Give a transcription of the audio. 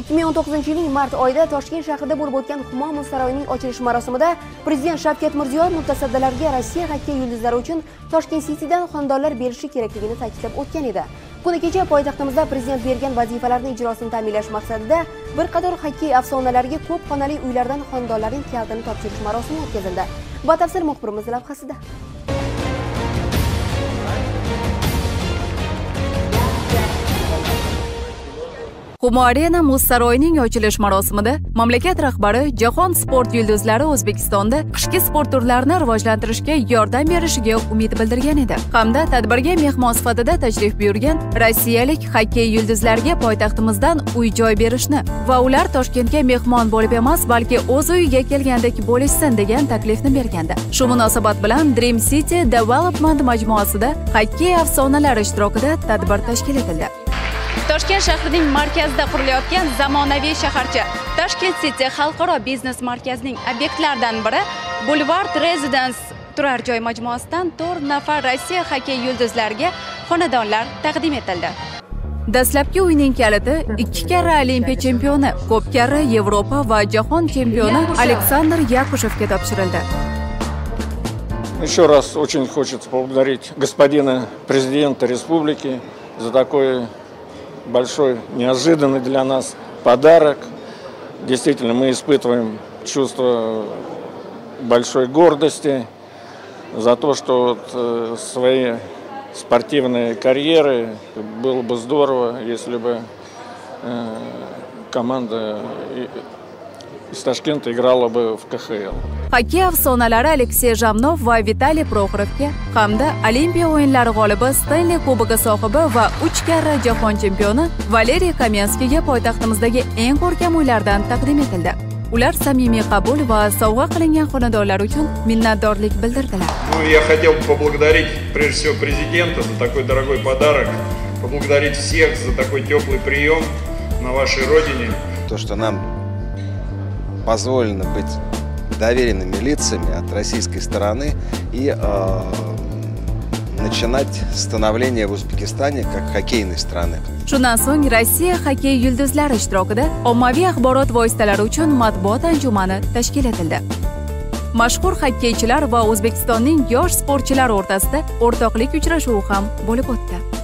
2019-yilning mart oyida Toshkent shahrida bo'lib o'tgan Humo muz saroyining ochilish marosimida Prezident Shavkat Mirziyoyev mutasaddilarga Rossiya xokkey yulduzlari uchun Toshkent City'dan xonadonlar berishi kerakligini ta'kidlab o'tgan edi. Kuni kecha poytaxtimizda Prezident bergan vazifalarning ijrosini ta'minlash maqsadida bir qator xokkey afsonalariga ko'p xonali uylardan xonadonlarning kalitini topshirish marosimi o'tkazildi. Batafsil muxbirimiz lavhasida. Humo Arena muz saroyining ochilish marosimida mamlakat rahbari jahon sport yulduzlari O'zbekistonda qishki sport turlarini rivojlantirishga yordam berishiga umid bildirgan edi. Hamda tadbirga mehmon sifatida tashrif buyurgan rossiyalik xokkey yulduzlariga poytaxtimizdan uy-joy berishni va ular Toshkentga mehmon bo'lib emas, balki o'z uyiga kelgandek bo'lishsin degan taklifni bergandi. Shu munosabat bilan Dream City Development majmuasida xokkey afsonalari ishtirokida tadbir tashkil etildi. Toshkent shahrining markazida qurilayotgan zamonaviy shaharcha Tashkent City xalqaro biznes markazining obyektlaridan biri Boulevard Residence turar joy majmuasidan 4 nafar Rossiya xokkey yulduzlariga xonadonlar taqdim etildi. Dastlabki uyning kaliti 2 karra Olimpiya chempioni, ko'p karra Yevropa va jahon chempioni Aleksandr Yakushevga topshirildi. Еще раз очень хочется поблагодарить господина президента республики за такой большой, неожиданный для нас подарок. Действительно, мы испытываем чувство большой гордости за то, что свои спортивные карьеры было бы здорово, если бы команда из Ташкента играла бы в КХЛ. Xokkey afsonalari Aleksey Jamnov va Vitaliy Prokhorovga hamda Olimpiya o'yinlari g'olibi Stanley Kubogi sohibi va 3 karra jahon chempioni Valeriy Kamenskiyga poytaxtimizdagi eng ko'rkam uylardan taqdim etildi. Ular samimiy qabul va sovg'a qilingan xonadonlar uchun minnatdorlik bildirdilar. Я хотел бы поблагодарить прежде всего президента за такой дорогой подарок, поблагодарить всех за такой теплый прием на вашей родине. То, что нам позволено быть доверенными лицами от российской стороны и начинать становление в Узбекистане как хоккейной страны. Shundan so'ng Rossiya xokkey yulduzlari ishtirokida ommaviy axborot vositalari uchun matbuot anjumani tashkil etildi. Mashhur xokkeychilar va O'zbekistonning yosh sportchilari o'rtasida o'rtoqlik uchrashuvi ham bo'lib o'tdi.